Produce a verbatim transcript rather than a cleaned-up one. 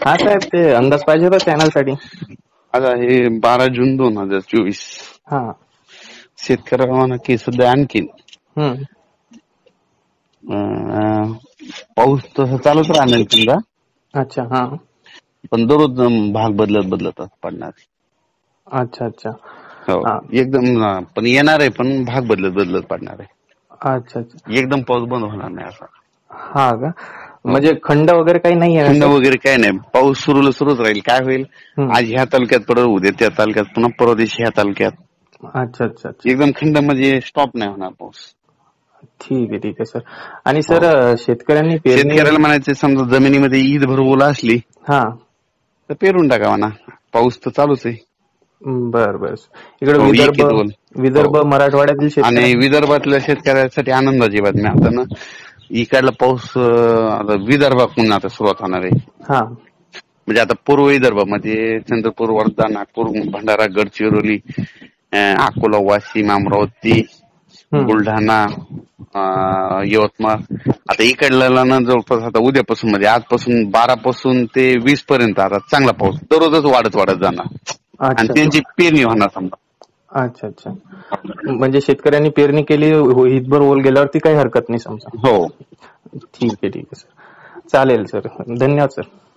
हा साहेब, ते अंदाज पाहिजे होता चॅनल साठी. आता हे बारा जून दोन हजार चोवीस. हा. शेतकऱ्याला की सध्या आणखीन हम्म. अं, पाऊस तसा चालूच राहणार समजा. अच्छा. हा. पण दररोज भाग बदलत बदलत पडणार. अच्छा अच्छा. हो हा. एकदम, पण येणार आहे पण भाग बदलत बदलत पडणार आहे. अच्छा अच्छा. एकदम पाऊस बंद होणार नाही असा. हा का, हो. म्हणजे खंड वगैरे काही नाही आहे खंड सर? वगैरे काय नाही, पाऊस सुरूला सुरूच राहील. काय होईल, हम्म. आज ह्या तालुक्यात पडेल, उद्या त्या तालुक्यात, पुन्हा परवा दिवशी ह्या तालुक्यात. अच्छा अच्छा अच्छा. एकदम खंड म्हणजे स्टॉप नाही होणार पाऊस. ठीक आहे ठीक आहे सर. आणि हो. सर शेतकऱ्यांनी पेरणी, शेतकऱ्याला म्हणायचं समजा जमिनीमध्ये ईद भर ओला असली हा, तर पेरून टाकावा ना, पाऊस तर चालूच आहे. बर बर. इकडे हो, विदर्भ, एकीत ओल. विदर्भ हो. मराठवाड्यातील आणि शेतकऱ्यांना, विदर्भातल्या शेतकऱ्यासाठी आनंदाची बातमी आता ना, इकडला पाऊस आता विदर्भातून आता सुरुवात होणार आहे. हा, म्हणजे आता पूर्व विदर्भामध्ये चंद्रपूर, वर्धा, नागपूर, भंडारा, गडचिरोली, अकोला, वाशिम, अमरावती, हम्म, बुलढाणा, यवतमाळ, आता इकडल्याला ना जवळपास आता उद्यापासून म्हणजे आजपासून बारा पासून ते वीस पर्यंत आता चांगला पाऊस दररोजच वाढत वाढत जाणार आणि अच्छा त्यांची पेरणी होणार समजा. अच्छा अच्छा. म्हणजे शेतकऱ्यांनी पेरणी केली, हितभर ओल गेल्यावरती काही हरकत नाही समजा. हो. ठीक आहे ठीक आहे सर, चालेल सर, धन्यवाद सर.